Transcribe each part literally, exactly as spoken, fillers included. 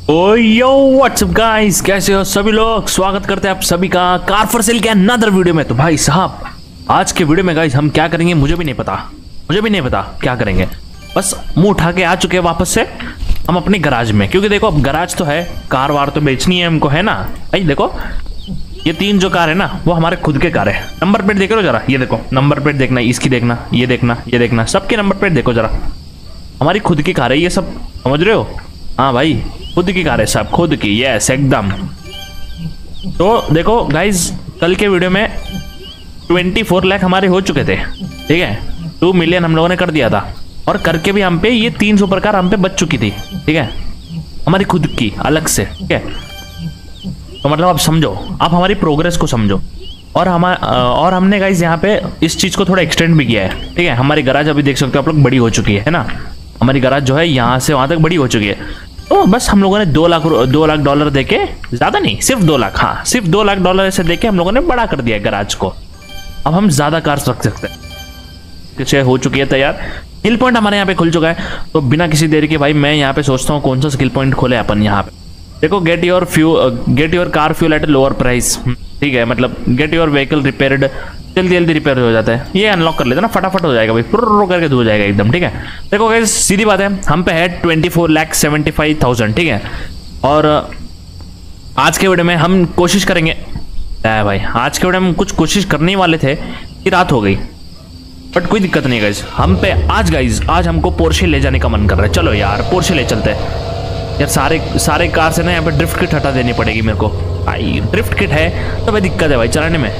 ओ यो WhatsApp guys, कैसे हो सभी लोग। स्वागत करते हैं आप सभी का कार फॉर सेल के अनदर वीडियो में। तो भाई साहब आज के वीडियो में गाइस हम क्या करेंगे मुझे भी नहीं पता मुझे भी नहीं पता क्या करेंगे। बस मुंह उठा के आ चुके हैं वापस से हम अपने गराज में, क्योंकि देखो अब गराज तो है, कार वार तो बेचनी है हमको, है ना भाई। देखो ये तीन जो कार है ना वो हमारे खुद के कार है। नंबर प्लेट देख लो जरा, ये देखो नंबर प्लेट देखना, इसकी देखना, ये देखना, ये देखना, सबके नंबर प्लेट देखो जरा। हमारी खुद की कार है ये सब, समझ रहे हो। हाँ भाई खुद की कार है सब, खुद की, यस एकदम। तो देखो गाइज कल के वीडियो में चौबीस लाख हमारे हो चुके थे, ठीक है। टू मिलियन हम लोगों ने कर दिया था और करके भी हम पे ये तीन सुपर कार हम पे बच चुकी थी, ठीक है, हमारी खुद की अलग से, ठीक है। तो मतलब आप समझो, आप हमारी प्रोग्रेस को समझो। और हम और हमने गाइज यहाँ पे इस चीज़ को थोड़ा एक्सटेंड भी किया है, ठीक है। हमारी गराज अभी देख सकते हो आप लोग बड़ी हो चुकी है, है ना। हमारी गराज जो है यहाँ से वहाँ तक बड़ी हो चुकी है। तो बस हम लोगों ने दो लाख दो लाख डॉलर देके, ज़्यादा नहीं, सिर्फ दो लाख, हाँ सिर्फ दो लाख डॉलर ऐसे देके हम लोगों ने बड़ा कर दिया गराज को। अब हम ज़्यादा कार्स रख सकते हैं। कुछ हो चुकी है तैयार, स्किल पॉइंट हमारे यहाँ पे खुल चुका है। तो बिना किसी देरी के भाई मैं यहाँ पे सोचता हूँ कौन सा स्किल पॉइंट खोले अपन यहाँ पे। देखो get your few get your car fuel at lower price, ठीक है, मतलब गेट योर व्हीकल रिपेयर्ड, जल्दी जल्दी रिपेयर हो जाता है। ये अनलॉक कर लेते ना, फटाफट हो जाएगा भाई, पुर्र करके धो जाएगा एकदम, ठीक है। देखो गाइस सीधी बात है, हम पे है twenty four lakh seventy five thousand, ठीक है। और आज के वीडियो में हम कोशिश करेंगे, भाई आज के वीडियो में हम कुछ कोशिश करने वाले थे कि रात हो गई, बट कोई दिक्कत नहीं गाइस। हम पे आज गाइस आज हमको पोर्शे ले जाने का मन कर रहा है। चलो यार पोर्शे ले चलते हैं यार। सारे सारे कार से ना यहाँ पे ड्रिफ्ट किट हटा देनी पड़ेगी मेरे को भाई। ड्रिफ्ट किट है तो भाई दिक्कत है भाई चलाने में।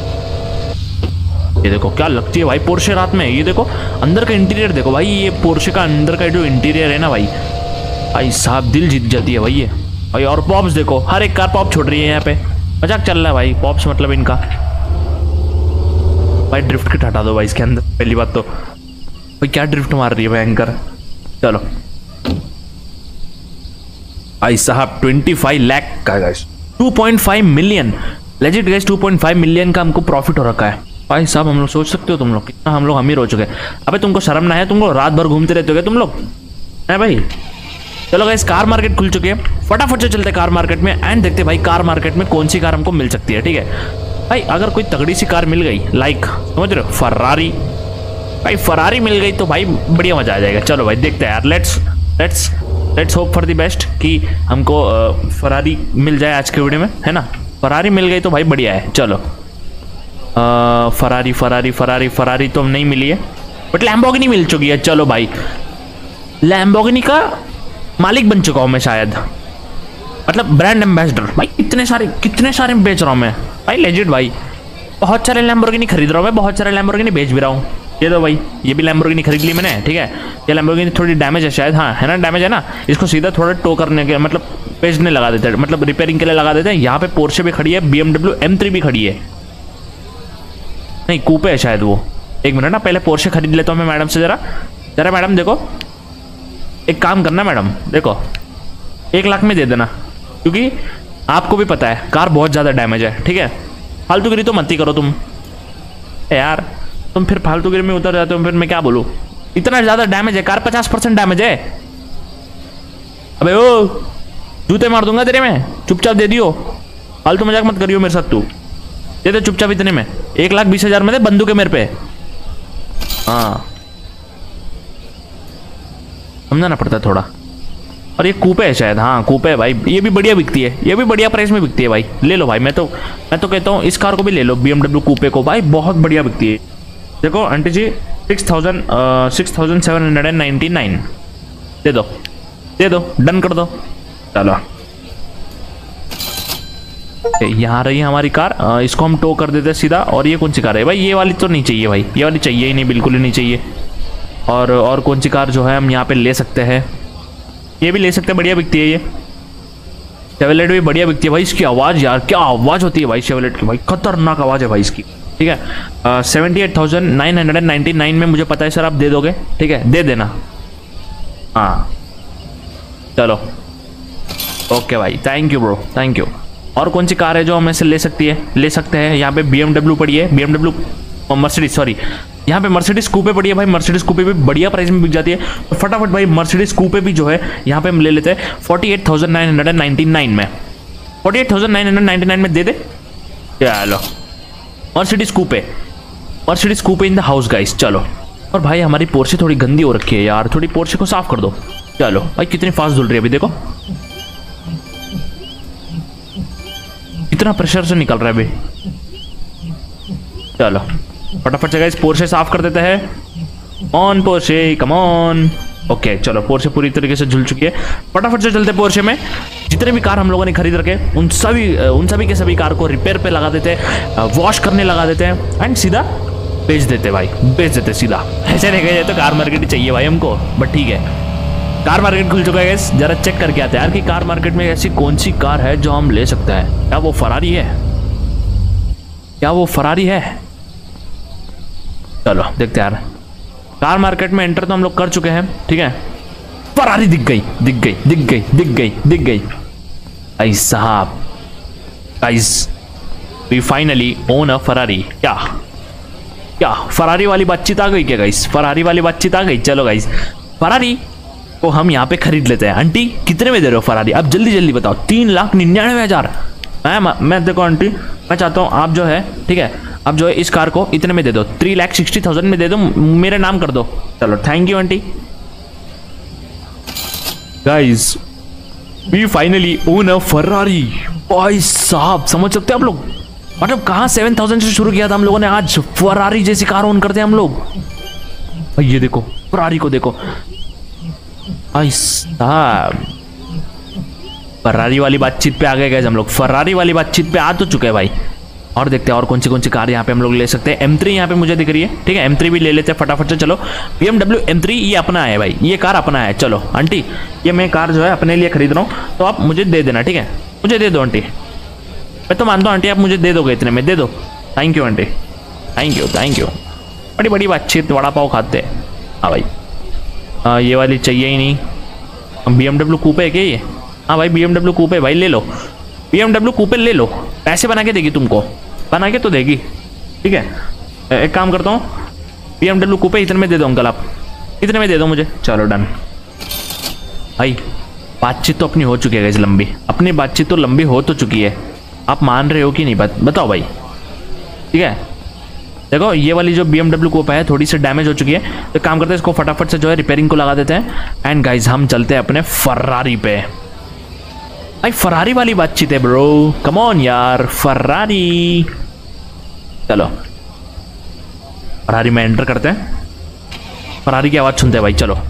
ये देखो क्या लगती है भाई पोर्शे रात में। ये देखो अंदर का इंटीरियर देखो भाई, ये पोर्शे का अंदर का जो इंटीरियर है ना भाई, भाई साहब दिल जीत जाती है भाई ये भाई। और पॉप्स देखो, हर एक कार पॉप छोड़ रही है यहाँ पे, मजाक चल रहा है भाई। पॉप्स मतलब इनका भाई ड्रिफ्ट किट हटा दो भाई इसके अंदर। पहली बात तो भाई क्या ड्रिफ्ट मार रही है भयंकर। चलो भाई साहब पच्चीस लाख का guys, two point five million legit guys, two point five million का हमको प्रॉफिट हो रखा है भाई साहब। हम लोग सोच सकते हो तुम लोग कितना हम लोग अमीर हो चुके हैं। अबे तुमको शर्म ना है, तुमको रात भर घूमते रहते हो तुम लोग, है भाई। चलो गाइस कार मार्केट खुल चुकी है, फटाफट से चलते कार मार्केट में एंड देखते भाई कार मार्केट में कौन सी कार हमको मिल सकती है, ठीक है भाई। अगर कोई तगड़ी सी कार मिल गई, लाइक समझ रहे हो फरारी, भाई फरारी मिल गई तो भाई बढ़िया मजा आ जाएगा। चलो भाई देखते हैं यार, let's let's let's hope for the best कि हमको फरारी मिल जाए आज के वीडियो में, है ना। फरारी मिल गई तो भाई बढ़िया है। चलो आ, फरारी फरारी फरारी फरारी तो नहीं मिली है, बट लैम्बोर्गिनी मिल चुकी है। चलो भाई लैम्बोर्गिनी का मालिक बन चुका हूँ मैं शायद, मतलब ब्रांड एम्बेसडर भाई। कितने सारे कितने सारे बेच रहा हूँ मैं भाई, लेजिट भाई। बहुत सारे लैम्बोर्गिनी खरीद रहा हूँ मैं, बहुत सारे लैम्बोर्गिनी बेच भी रहा हूँ। ये दो भाई, ये भी लैम्बोर्गिनी खरीद ली मैंने, ठीक है। ये लैम्बोर्गिनी थोड़ी डैमेज है शायद, हाँ है ना, डैमेज है ना। इसको सीधा थोड़ा टो करने के मतलब बेचने लगा देते हैं, मतलब रिपेयरिंग के लिए लगा देते हैं। यहाँ पे पोर्शे भी खड़ी है, B M W M three भी खड़ी है, नहीं कूपे है शायद वो। एक मिनट ना, पहले पोर्शे खरीद लेता हूँ मैं मैडम से। जरा जरा मैडम देखो, एक काम करना मैडम, देखो एक लाख में दे देना, क्योंकि आपको भी पता है कार बहुत ज़्यादा डैमेज है, ठीक है। फालतूगिरी तो मत ही करो तुम यार, तुम फिर फालतूगिरी में उतर जाते हो, फिर मैं क्या बोलूँ। इतना ज़्यादा डैमेज है कार, पचास परसेंट डैमेज है। अबे ओ जूते मार दूंगा तेरे में, चुपचाप दे दियो, फालतू मजाक मत करियो मेरे साथ। तू दे दे चुपचाप, इतने में एक लाख बीस हजार में दे, बंदूक है मेरे पे। हाँ समझाना पड़ता है थोड़ा। और ये कूपे है शायद, हाँ कूपे है भाई। ये भी बढ़िया बिकती है, ये भी बढ़िया प्राइस में बिकती है भाई। ले लो भाई, मैं तो मैं तो कहता हूँ इस कार को भी ले लो, बी एम डब्ल्यू कूपे को भाई, बहुत बढ़िया बिकती है। देखो aunty ji six thousand six thousand seven hundred and ninety nine दे दो, दे दो, डन कर दो। चलो यहाँ रही हमारी कार, इसको हम टो कर देते हैं सीधा। और ये कौन सी कार है भाई, ये वाली तो नहीं चाहिए भाई, ये वाली चाहिए ही नहीं, बिल्कुल ही नहीं चाहिए। और और कौन सी कार जो है हम यहाँ पे ले सकते हैं, ये भी ले सकते हैं, बढ़िया बिकती है ये। शेवलेट भी बढ़िया बिकती है भाई। इसकी आवाज़ यार क्या आवाज़ होती है भाई शेवलेट की, भाई खतरनाक आवाज़ है भाई इसकी, ठीक है। Seventy eight thousand nine hundred and ninety nine में मुझे पता है सर आप दे दोगे, ठीक है दे देना। हाँ चलो ओके भाई, thank you bro, thank you. और कौन सी कार है जो हम ऐसे ले सकती है ले सकते हैं यहाँ पे, बी एम डब्ल्यू पड़ी है, B M W Mercedes, sorry यहाँ पे मर्सिडीज कूपे पड़ी है भाई, मर्सिडीज कूपे भी बढ़िया प्राइस में बिक जाती है, तो फटाफट भाई मर्सिडीज कूपे भी जो है यहाँ पे हम ले लेते हैं forty eight thousand nine hundred ninety nine में, forty eight thousand nine hundred ninety nine में दे दे। चलो Mercedes coupe, Mercedes coupe in the house guys. चलो, और भाई हमारी पोर्शे थोड़ी गंदी हो रखी है यार, थोड़ी पोर्शे को साफ कर दो। चलो भाई कितनी फास्ट धुल रही है अभी, देखो कितना प्रेशर से निकल रहा है अभी। चलो फटाफट से गाइस पोर्शे साफ कर देते हैं। On Porsche, come on. Okay चलो पोर्शे पूरी तरीके से झुल चुकी है। फटाफट से चलते पोर्शे में। जितने भी कार हम लोगों ने खरीद रखे उन सभी उन सभी के सभी कार को रिपेयर पे लगा देते हैं, वॉश करने लगा देते हैं एंड सीधा बेच देते भाई, बेच देते सीधा। ऐसे नहीं गए तो कार मार्केट ही चाहिए भाई हमको, बट ठीक है कार मार्केट खुल चुका है गाइस। जरा चेक करके आते हैं यार कि कार मार्केट में ऐसी कौन सी कार है जो हम ले सकते हैं। क्या वो फरारी है? क्या वो फरारी है? चलो देखते हैं यार। कार मार्केट में एंटर तो हम लोग कर चुके हैं, ठीक है। फरारी दिख गई, दिख गई, दिख गई, दिख गई, दिख गई। भाई साहब guys, we finally own a Ferrari. क्या क्या फरारी वाली बातचीत आ गई क्या गाइस? फरारी वाली बातचीत आ गई। चलो गाइस फरारी को हम यहाँ पे खरीद लेते हैं। आंटी कितने में दे रहे हो फरारी? अब जल्दी जल्दी बताओ। तीन लाख निन्यानवे हजार मैं मैं देखो आंटी, मैं चाहता हूँ आप जो है, ठीक है, आप जो है इस कार को इतने में दे दो, थ्री लाख सिक्सटी थाउजेंड में दे दो, मेरे नाम कर दो। चलो thank you aunty. Guys we finally own a Ferrari. भाई साहब समझ सकते हैं आप लोग, मतलब कहाँ सेवन थाउजेंड से शुरू किया था हम लोगों ने, आज फरारी जैसी कार ओन करते हैं हम लोग। भाई ये देखो फरारी को देखो भाई साहब। फरारी वाली बातचीत पे आ गए गाइस हम लोग, फरारी वाली बातचीत पे आ तो चुके हैं भाई। और देखते हैं और कौन सी कौन सी कार यहाँ पे हम लोग ले सकते हैं। एम थ्री यहाँ पे मुझे दिख रही है, ठीक है, एम थ्री भी ले लेते हैं फटाफट से। चलो B M W M three ये अपना है भाई, ये कार अपना है। चलो आंटी ये मैं कार जो है अपने लिए खरीद रहा हूँ, तो आप मुझे दे देना, ठीक है, मुझे दे दो आंटी। मैं तो मानता हूँ आंटी आप मुझे दे दोगे, इतने में दे दो। Thank you aunty, thank you thank you. बड़ी बड़ी बातचीत, वड़ा पाव खाते हैं। हाँ भाई आ, ये वाली चाहिए ही नहीं। बी एम डब्ल्यू कूपे है क्या ये? हाँ भाई बी एम डब्ल्यू कूपे भाई, ले लो बी एम डब्ल्यू कूपे ले लो। पैसे बना के देगी तुमको, बना के तो देगी, ठीक है। एक काम करता हूँ, बी एम डब्ल्यू कूपे इतने में दे दो अंकल, आप इतने में दे दो मुझे। चलो डन भाई। बातचीत तो अपनी हो चुकी है गाइस लंबी, अपनी बातचीत तो लंबी हो तो चुकी है। आप मान रहे हो कि नहीं बात बताओ भाई, ठीक है। देखो ये वाली जो बी एम डब्ल्यू कूपे है थोड़ी सी डैमेज हो चुकी है, तो काम करते हैं इसको फटाफट से जो है रिपेयरिंग को लगा देते हैं। एंड गाइज हम चलते हैं अपने फरारी पे। भाई फरारी वाली बातचीत है ब्रो, कम ऑन यार फरारी। चलो फरारी में एंटर करते हैं, फरारी की आवाज सुनते हैं भाई। चलो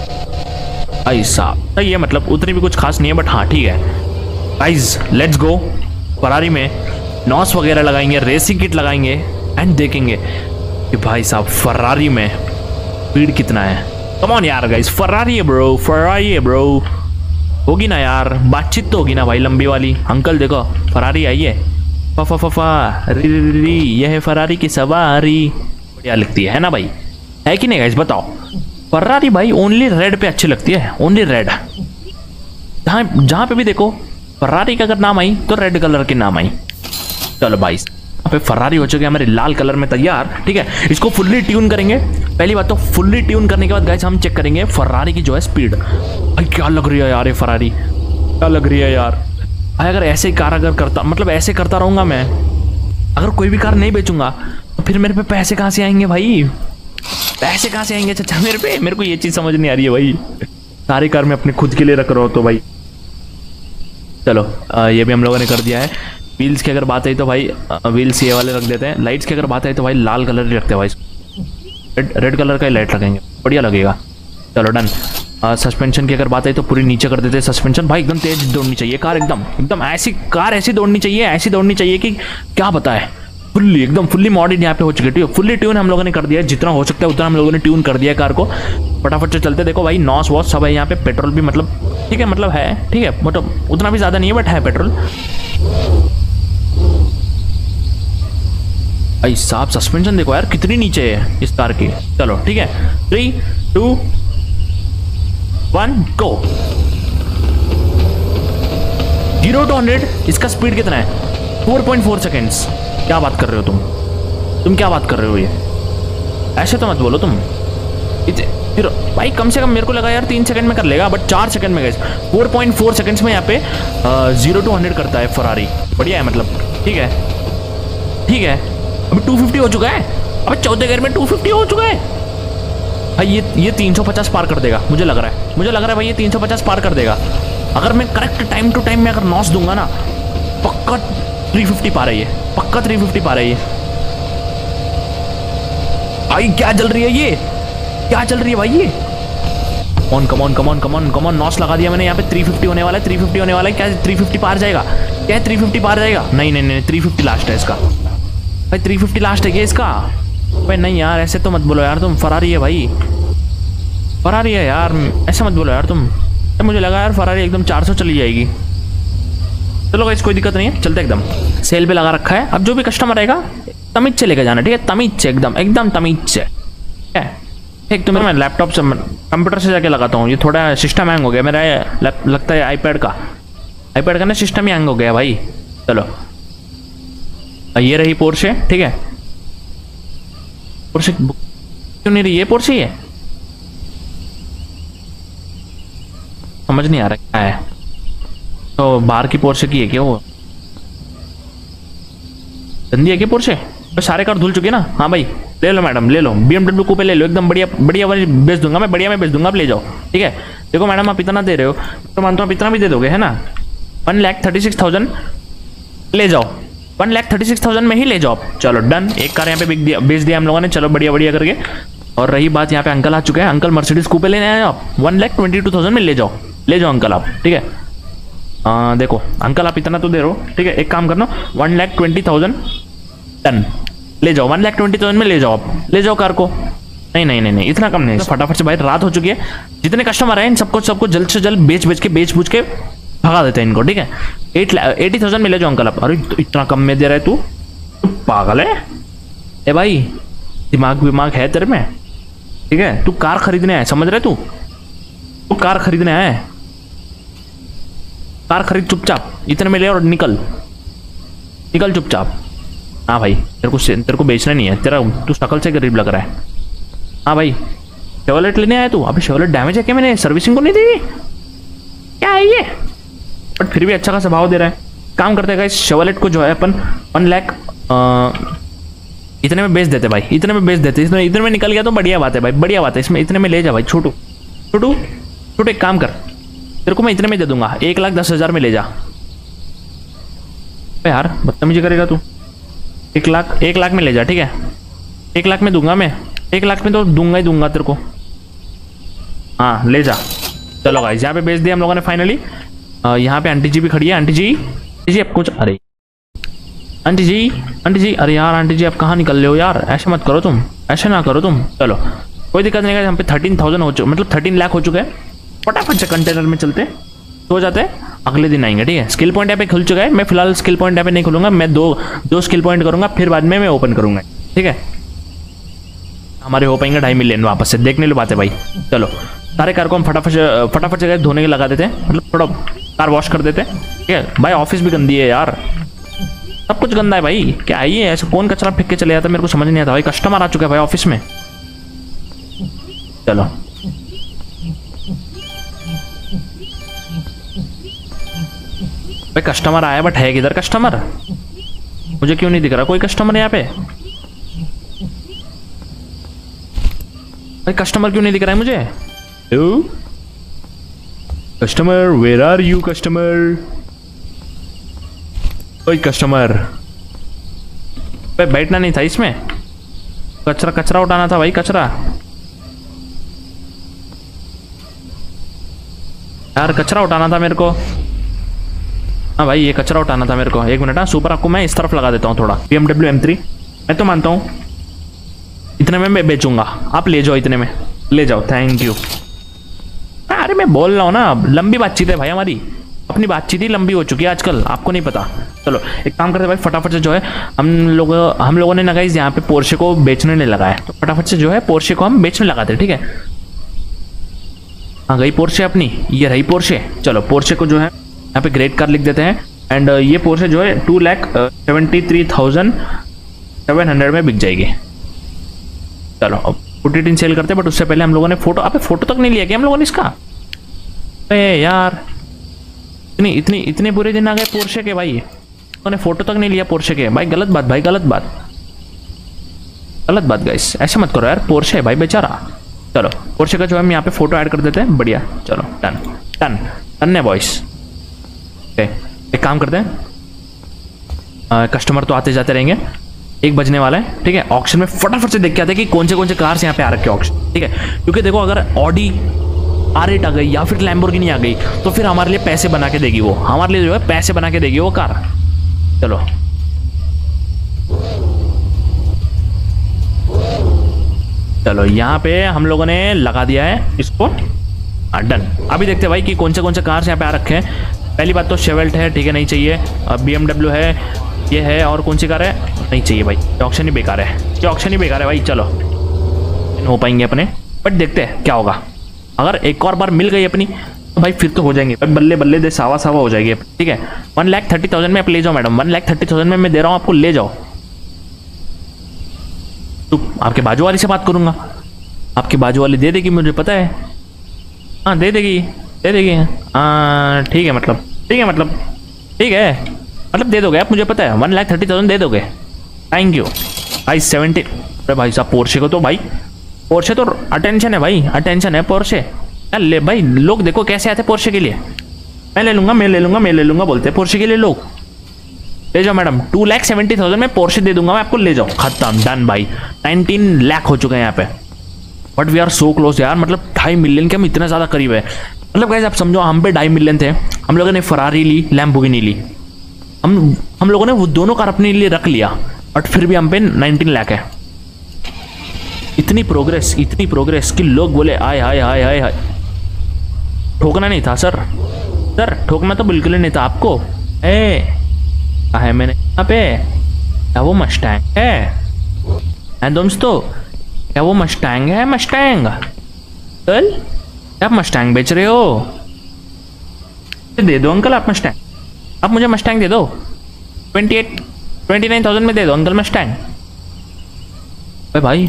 भाई साहब ये मतलब उतनी भी कुछ खास नहीं है, बट हाँ ठीक है गाइज लेट्स गो। फरारी में नॉस वगैरह लगाएंगे, रेसिंग किट लगाएंगे एंड देखेंगे कि भाई साहब फरारी में स्पीड कितना है। कम ऑन यार गाइस, फरारी है ब्रो, फरारी है ब्रो। होगी ना यार, बातचीत तो होगी ना भाई लंबी वाली। अंकल देखो फरारी आई है, फफा फफा री री री, यह है फरारी की सवारी। बढ़िया लगती है ना भाई, है कि नहीं गाइस बताओ? फरारी भाई ओनली रेड पे अच्छी लगती है, ओनली रेड। जहाँ जहाँ पे भी देखो फरारी का अगर नाम आई तो रेड कलर के नाम आई। चलो भाई यहाँ पे फरारी हो चुकी है हमारे लाल कलर में तैयार, ठीक है। इसको फुल्ली ट्यून करेंगे। पहली बात तो फुल्ली ट्यून करने के बाद गाइस हम चेक करेंगे फरारी की जो है स्पीड। भाई क्या लग रही है यार ये फरारी, क्या लग रही है यार। भाई अगर ऐसे ही कार अगर करता मतलब ऐसे करता रहूँगा मैं, अगर कोई भी कार नहीं बेचूंगा तो फिर मेरे पे पैसे कहाँ से आएंगे भाई? पैसे कहाँ से आएंगे चाचा मेरे पे? मेरे को ये चीज़ समझ नहीं आ रही है भाई। सारी कार मैं अपने खुद के लिए रख रहा हूँ तो भाई। चलो आ, ये भी हम लोगों ने कर दिया है। व्हील्स की अगर बात आई तो भाई व्हील्स ये वाले रख देते हैं। लाइट्स की अगर बात आई तो भाई लाल कलर ही रखते हैं भाई, रेड रेड कलर का ही लाइट लगेंगे, बढ़िया लगेगा। चलो डन। सस्पेंशन की अगर बात आई तो पूरी नीचे कर देते हैं सस्पेंशन। भाई एकदम तेज दौड़नी चाहिए कार, एकदम एकदम ऐसी कार ऐसी दौड़नी चाहिए, ऐसी दौड़नी चाहिए कि क्या बताए। फुल्ली एकदम फुल्ली मॉडर्न यहाँ पे हो चुकी है, फुल्ली ट्यून हम लोगों ने कर दिया है। जितना हो सकता है उतना हम लोगों ने ट्यून कर दिया है कार को। फटाफट से चलते, देखो भाई नॉस वॉस सब है यहाँ पे। पेट्रोल भी मतलब ठीक है, मतलब है ठीक है, मतलब उतना भी ज़्यादा नहीं है बट है पेट्रोल। भाई साहब सस्पेंशन देखो यार कितनी नीचे है इस कार की। चलो ठीक है, three two one go. Zero to hundred इसका स्पीड कितना है? Four point four seconds. क्या बात कर रहे हो तुम तुम क्या बात कर रहे हो? ये ऐसे तो मत बोलो तुम। फिर भाई कम से कम मेरे को लगा यार तीन सेकंड में कर लेगा, बट चार सेकंड में गए। फोर पॉइंट फोर सेकंड्स में यहाँ पे जीरो टू हंड्रेड करता है फरारी। बढ़िया है मतलब। ठीक है ठीक है, अभी टू फिफ्टी हो चुका है। अभी चौथे गियर में टू फिफ्टी हो चुका है भाई। ये ये तीन सौ पचास पार कर देगा मुझे लग रहा है। मुझे लग रहा है भाई ये तीन सौ पचास पार कर देगा अगर मैं करेक्ट टाइम टू टाइम में अगर नॉस दूंगा ना। पक्का थ्री फिफ्टी पार है ये, पक्का थ्री फिफ्टी पार है ये। भाई क्या चल रही है ये, क्या चल रही है भाई ये। On come on come on come on come on, NOS लगा दिया मैंने यहाँ पे। थ्री फिफ्टी होने वाला है, थ्री फिफ्टी होने वाला है। क्या थ्री फिफ्टी पार जाएगा? क्या थ्री फिफ्टी पार जाएगा? नहीं नहीं नहीं, थ्री फिफ्टी लास्ट है इसका भाई। थ्री फिफ्टी लास्ट है क्या इसका? भाई नहीं यार, ऐसे तो मत बोलो यार तुम। फरारी है भाई, फरारी है यार, ऐसे मत बोलो यार तुम। मुझे लगा यार फरारी एकदम चार सौ चली जाएगी। चलो गाइस कोई दिक्कत नहीं है, चलते एकदम। सेल पे लगा रखा है। अब जो भी कस्टमर आएगा तमीज से लेके जाना, ठीक है? तमीज से, एकदम एकदम तमीज से। एक तो मैं लैपटॉप से कंप्यूटर से जाके लगाता हूँ। ये थोड़ा सिस्टम हैंग हो गया मेरा, लगता है आईपैड का आईपैड का ना सिस्टम ही हैंग हो गया भाई। चलो ये रही पोर्शे, ठीक है? पोर्शे क्यों नहीं रही? ये पोर्शे है, समझ नहीं आ रहा क्या है। तो बाहर की पोर्शे की है क्या? वो गंदी है क्या पोर्शे? सारे कार धुल चुके ना। हाँ भाई ले लो मैडम, ले लो। बीएमडब्ल्यू कूपे ले लो, एकदम बढ़िया बढ़िया वाली बेच दूंगा मैं, बढ़िया में बेच दूंगा, आप ले जाओ, ठीक है? देखो मैडम आप इतना दे रहे हो तो मानता हूँ आप इतना भी दे दोगे, है ना? One lakh thirty six thousand ले जाओ, one lakh thirty six thousand में ही ले जाओ आप। चलो डन, एक कार यहाँ पे बिक दिया, बेच दिया हम लोगों ने। चलो बढ़िया बढ़िया करके। और रही बात, यहाँ पे अंकल आ चुके हैं। अंकल मर्सिडीज कूपे लेने आए आप, one lakh twenty two thousand में ले जाओ, ले जाओ अंकल आप, ठीक है? आ, देखो अंकल आप इतना तो दे रहे हो, ठीक है? एक काम करना, one lakh twenty thousand done, ले जाओ। वन लाख ट्वेंटी थाउजेंड में ले जाओ आप, ले जाओ कार को। नहीं नहीं नहीं नहीं, इतना कम नहीं। तो फटाफट से भाई रात हो चुकी है। जितने कस्टमर आए इन सबको सबको जल्द से जल्द बेच बेच के बेच बूझ के भगा देते हैं इनको, ठीक है? एट एटी थाउजेंड में ले जाओ अंकल आप। अरे तो इतना कम में दे रहा है तू, तू पागल है? ए भाई दिमाग विमाग है तेरे में, ठीक है? तू कार खरीदने आया, समझ रहे? तू तू कार खरीदने आया है, कार खरीद चुपचाप, इतने में ले और निकल निकल चुपचाप। हाँ भाई तेरे को तेरे को बेचना नहीं है, तेरा तू शक्ल से गरीब लग रहा है। हाँ भाई शेवलेट लेने आया तू? अभी शेवलेट डैमेज है क्या? मैंने सर्विसिंग को नहीं दी, क्या है ये? बट फिर भी अच्छा खासा भाव दे रहा है। काम करते हैं शेवलेट को जो है अपन वन लाख इतने में बेच देते भाई, इतने में बेच देते। इसमें इतने में निकल गया तो बढ़िया बात है भाई, बढ़िया बात है। इसमें इतने में ले जा भाई। छोटू छोटू छोटू एक काम कर, तेरे को मैं इतने में दे दूंगा, एक लाख दस हजार में ले जा। यार बदतमीजी करेगा तू। एक लाख एक लाख में ले जा, ठीक है? एक लाख में दूंगा मैं, एक लाख में तो दूंगा ही दूंगा तेरे को। हाँ ले जा। चलो गाइस यहाँ पे बेच दिया हम लोगों ने फाइनली। यहाँ पे आंटी जी भी खड़ी है। आंटी जी आंटी जी आप कुछ, अरे आंटी जी आंटी जी अरे यार आंटी जी आप कहाँ निकल रहे हो यार? ऐसे मत करो तुम, ऐसे ना करो तुम। चलो कोई दिक्कत नहीं है। यहाँ पे थर्टीन थाउजेंड हो चुके, मतलब थर्टीन लाख हो चुके हैं। फटाफट से कंटेनर में चलते सो जाते हैं, अगले दिन आएंगे, ठीक है? स्किल पॉइंट यहाँ पे खुल चुका है। मैं फिलहाल स्किल पॉइंट यहाँ पे नहीं खुलूंगा, मैं दो दो स्किल पॉइंट करूंगा, फिर बाद में मैं ओपन करूंगा, ठीक है? हमारे हो पाएंगे ढाई मिलियन वापस से, देखने लो बात है भाई। चलो सारे कार को हम फटाफट से फटाफट से धोने के लगा देते हैं, मतलब थोड़ा कार वॉश कर देते हैं, ठीक है? भाई ऑफिस भी गंदी है यार, सब कुछ गंदा है भाई। क्या है ये? ऐसे कौन कचरा फेंक के चले जाता है, मेरे को समझ नहीं आता भाई। कस्टमर आ चुका है भाई ऑफिस में। चलो भाई कस्टमर आया, बट है किधर कस्टमर? मुझे क्यों नहीं दिख रहा कोई कस्टमर यहाँ पे? भाई कस्टमर क्यों नहीं दिख रहा है मुझे? Customer where are you customer? कोई कस्टमर? भाई बैठना नहीं था इसमें, कचरा कचरा उठाना था भाई, कचरा। यार कचरा उठाना था मेरे को। हाँ भाई ये कचरा उठाना था मेरे को। एक मिनट, हाँ सुपर आपको मैं इस तरफ लगा देता हूँ थोड़ा। B M W M three मैं तो मानता हूँ इतने में मैं बेचूंगा, आप ले जाओ, इतने में ले जाओ, थैंक यू। अरे मैं बोल रहा हूँ ना, लंबी बातचीत है भाई हमारी, अपनी बातचीत ही लंबी हो चुकी है आजकल, आपको नहीं पता। चलो एक काम करते भाई, फटाफट से जो है हम लोग हम लोगों ने ना गाइस यहाँ पे पोर्शे को बेचने नहीं लगाया, तो फटाफट से जो है पोर्शे को हम बेचने लगाते, ठीक है? हाँ गई पोर्शे अपनी, ये रही पोर्शे। चलो पोर्शे को जो है यहाँ पे ग्रेट कार लिख देते हैं। एंड ये पोर्शे जो है two lakh seventy three thousand seven hundred में बिक जाएगी। चलो अब पुट इट इन सेल करते हैं, बट उससे पहले हम लोगों ने फोटो, अबे फोटो तक नहीं लिया क्या हम लोगों ने इसका? अरे यार इतनी इतनी इतने बुरे दिन आ गए पोर्शे के भाई, उन्होंने फोटो तक नहीं लिया पोर्शे के। भाई गलत बात, भाई गलत बात, गलत बात गाइस, ऐसे मत करो यार, पोर्शे है भाई बेचारा। चलो पोर्शे का जो हम यहाँ पे फोटो ऐड कर देते हैं, बढ़िया। चलो डन डन डन है बॉयस। एक काम करते हैं, कस्टमर तो आते जाते रहेंगे, एक बजने वाला है, ठीक है। ऑक्शन में फटाफट से देख के आते हैं कि कौन से कौन से कार्स यहाँ पे आ रखे ऑक्शन, ठीक है। क्योंकि देखो अगर ऑडी आर एट आ गई या फिर लैम्बोर्गिनी आ गई तो फिर हमारे लिए पैसे बना के देगी वो, हमारे लिए जो है पैसे बना के देगी वो कार। चलो चलो यहाँ पे हम लोगों ने लगा दिया है इसको, डन। अभी देखते हैं भाई कि कौन से कौन से कार्स यहाँ पे आ रखे हैं। पहली बात तो शेवेल्ट है, ठीक है, नहीं चाहिए। बी एम डब्ल्यू है, ये है, और कौन सी कार है, नहीं चाहिए भाई, ये ऑक्शन ही बेकार है, ये ऑक्शन ही बेकार है भाई। चलो हो पाएंगे अपने, बट देखते हैं क्या होगा। अगर एक और बार मिल गई अपनी तो भाई फिर तो हो जाएंगे, बल्ले बल्ले दे सावा सावा हो जाएगी, ठीक है। वन लाख थर्टी थाउजेंड में आप ले जाओ madam, one lakh thirty thousand में मैं दे रहा हूँ आपको, ले जाओ। तो आपके बाजू वाली से बात करूंगा, आपकी बाजू वाली दे देगी, मुझे पता है, हाँ दे देगी दे देगी हाँ ठीक है, मतलब ठीक है, मतलब ठीक है, मतलब दे दोगे आप, मुझे पता है, वन लाख थर्टी थाउजेंड दे दोगे, थैंक यू भाई। सेवेंटी, अरे भाई साहब पोर्शे को तो भाई, पोर्शे तो अटेंशन है भाई, अटेंशन है पोर्शे यार। ले भाई लोग देखो कैसे आते पोर्शे के लिए, मैं ले लूंगा मैं ले लूंगा मैं ले लूंगा बोलते हैं पोर्शे के लिए लोग। ले जाओ madam, two lakh seventy thousand में पोर्शे दे दूंगा मैं आपको, ले जाओ, खत्म, डन भाई। नाइनटीन लाख हो चुके हैं यहाँ पे, but we are so close यार, मतलब ढाई मिलियन के हम इतना ज़्यादा करीब है। मतलब गाइस आप समझो हम पे ढाई मिलियन थे, हम लोगों ने फरारी ली, लैम्बोर्गिनी ली, हम हम लोगों ने वो दोनों कार अपने लिए रख लिया, बट फिर भी हम पे नाइनटीन लाख है। इतनी प्रोग्रेस, इतनी प्रोग्रेस कि लोग बोले आय हाय हाय हाय हाय। ठोकना नहीं था सर, सर ठोकना तो बिल्कुल ही नहीं था आपको। ए कहा है मैंने यहाँ पे, क्या वो मस्टैंग है? हैं दोस्तों, क्या वो मस्टैंग है? मस्टैंग कल आप मस्टैंग बेच रहे हो? दे दो अंकल आप मस्टैंग, आप मुझे मस्टैंग दे दो, twenty eight twenty nine thousand में दे दो अंकल मस्टैंग। अरे भाई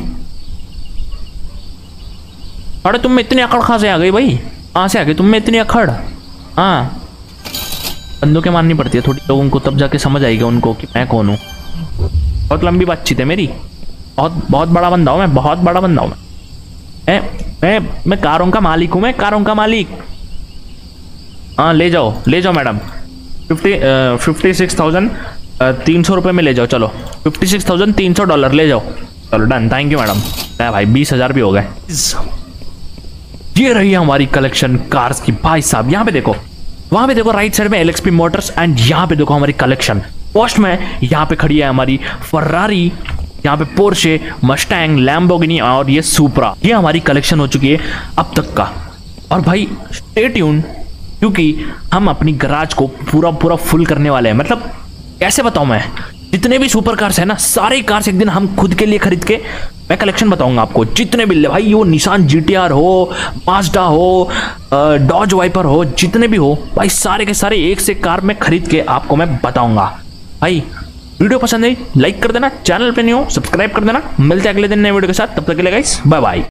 अरे तुम में इतनी अकड़ कहाँ से आ गई भाई, कहाँ से आ गई तुम में इतनी अकड़? हाँ बंदूकें मारनी पड़ती है थोड़ी लोगों को, तब जाके समझ आएगा उनको कि मैं कौन हूँ। बहुत लंबी बातचीत है मेरी, बहुत बहुत बड़ा बंदा हूँ मैं, बहुत बड़ा बंदा हूँ मैं मैं मैं कारों का मालिक हूँ, मैं कारों का मालिक। हाँ ले जाओ ले जाओ madam, fifty fifty six thousand तीन सौ रुपये में ले जाओ। चलो फिफ्टी सिक्स थाउजेंड तीन सौ डॉलर ले जाओ। चलो डन, थैंक यू मैडम। है भाई बीस हज़ार भी हो गए। ये रही हमारी कलेक्शन कार्स की भाई साहब। यहाँ पे देखो, वहाँ पे देखो राइट साइड में L X P motors, and यहाँ पे देखो हमारी कलेक्शन। फर्स्ट में यहाँ पे खड़ी है हमारी फरारी, यहाँ पे पोर्शे, मस्टैंग, लैम्बोर्गिनी और ये सुपरा। ये हमारी कलेक्शन हो चुकी है अब तक का। और भाई स्टे ट्यून, क्योंकि हम अपनी गराज को पूरा पूरा फुल करने वाले हैं। मतलब कैसे बताऊं मैं, जितने भी सुपर कार्स है ना, सारे कार्स एक दिन हम खुद के लिए खरीद के मैं कलेक्शन बताऊंगा आपको। जितने भी ले भाई, वो निसान जी टी आर हो, माज़दा हो, डॉज वाइपर हो, जितने भी हो भाई, सारे के सारे एक से कार में खरीद के आपको मैं बताऊंगा। भाई वीडियो पसंद है लाइक कर देना, चैनल पे नहीं हो सब्सक्राइब कर देना। मिलते हैं अगले दिन नए वीडियो के साथ, तब तक के लिए गाइस बाय बाय।